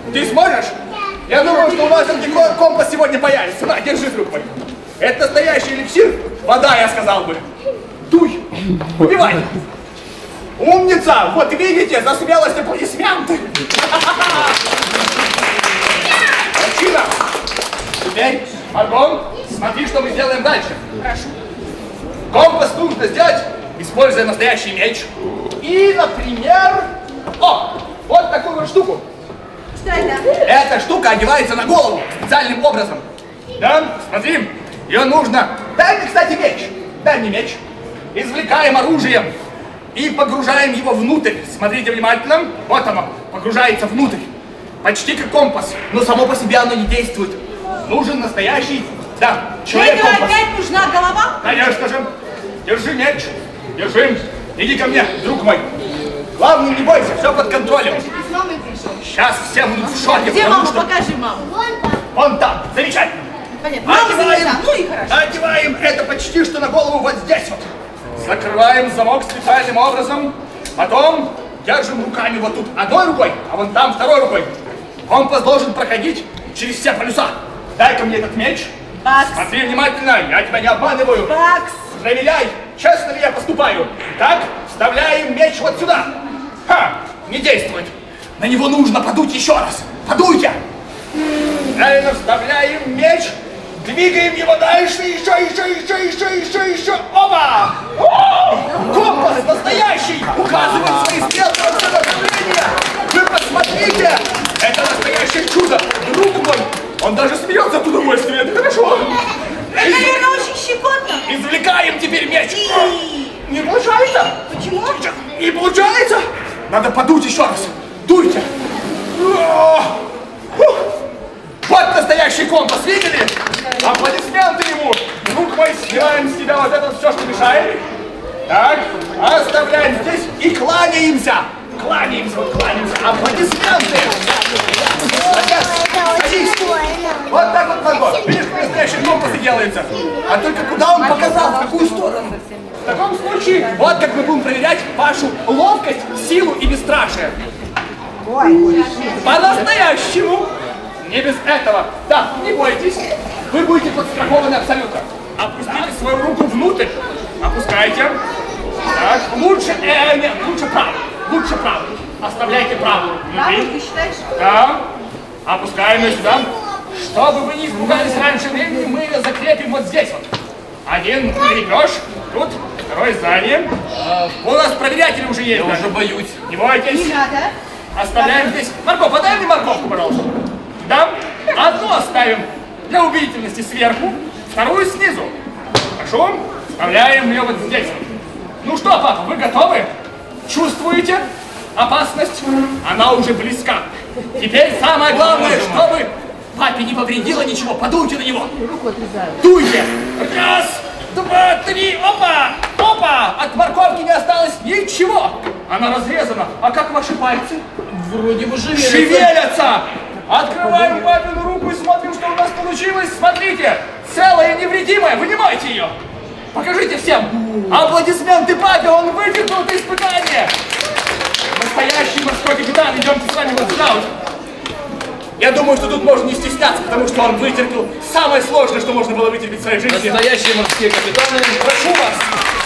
Ты сможешь? Я думаю, что у нас все-таки компас сегодня появится. На, держи, друг мой. Это настоящий эликсир. Вода, я сказал бы. Дуй, убивай. Умница! Вот видите, за смелость аплодисменты. Мужчина, теперь, Маргон, смотри, что мы сделаем дальше. Хорошо. Компас нужно сделать, используя настоящий меч. И, например, вот такую вот штуку. Что это? Эта штука одевается на голову специальным образом. Да, смотри, ее нужно... Дай мне, кстати, меч. Дай мне меч. Извлекаем оружие и погружаем его внутрь. Смотрите внимательно. Вот оно, погружается внутрь. Почти как компас, но само по себе оно не действует. Нужен настоящий, да, человек-компас. Опять нужна голова? Конечно же. Держи меч. Держи. Иди ко мне, друг мой. Главное, не бойся, все под контролем. Сейчас все будут в шоке. Где мама? Покажи маму. Вон там. Замечательно. Понятно. Мама занята. Ну и хорошо. Одеваем это почти что на голову вот здесь вот. Закрываем замок специальным образом. Потом держим руками вот тут одной рукой, а вон там второй рукой. Компас должен проходить через все полюса. Дай-ка мне этот меч. Бакс. Смотри внимательно, я тебя не обманываю. Бакс. Проверяй, честно ли я поступаю. Так, вставляем меч вот сюда. Ха, не действует. На него нужно подуть еще раз. Подуйте. Правильно, вставляем меч. Двигаем его дальше, еще. Опа! Компас настоящий! Указывает свои стрелки во все направления! Вы посмотрите! Это настоящее чудо! Друг мой! Он даже смеется от удовольствия! Это хорошо! Это, наверное, очень щекотно. Извлекаем теперь меч! Не получается! Почему? Не получается! Надо подуть еще раз! Дуйте! Вот настоящий компас, видели? Аплодисменты ему! Друг мой, снимаем с тебя вот это все, что мешает. Так, оставляем здесь и кланяемся. Кланяемся, вот кланяемся. Аплодисменты! Садись. Вот так вот, Марго. Видишь, как настоящий компас и делается. А только куда он показал, в какую сторону? В таком случае, вот как мы будем проверять вашу ловкость, силу и бесстрашие. По-настоящему. Не без этого. Да, не бойтесь. Вы будете подстрахованы абсолютно. Опустите свою руку внутрь. Опускайте. Так, лучше, нет, лучше правую. Лучше правую. Оставляйте правую. Правую, ты считаешь? Да. Опускаем ее сюда. Чтобы вы не испугались раньше времени, мы ее закрепим вот здесь вот. Один крепеж. Тут. Второй сзади. У нас проверятели уже есть. Я уже боюсь. Не бойтесь. Не надо. Оставляем здесь. Марго, подай мне морковку, пожалуйста. Да? Одну оставим для убедительности сверху, вторую снизу. Хорошо? Вставляем ее вот здесь. Ну что, папа, вы готовы? Чувствуете опасность? Она уже близка. Теперь самое главное, чтобы папе не повредило ничего. Подуйте на него. Дуйте. Раз, два, три. Опа! Опа! От морковки не осталось ничего. Она разрезана. А как ваши пальцы? Вроде бы шевелятся. Шевелятся! Открываем папину руку и смотрим, что у нас получилось. Смотрите, целая и невредимая. Вынимайте ее. Покажите всем. Аплодисменты папе, он выдержал это испытание. Настоящий морской капитан. Идемте с вами вот сюда. Я думаю, что тут можно не стесняться, потому что он вытерпел самое сложное, что можно было вытерпеть в своей жизни. Настоящие морские капитаны. Прошу вас.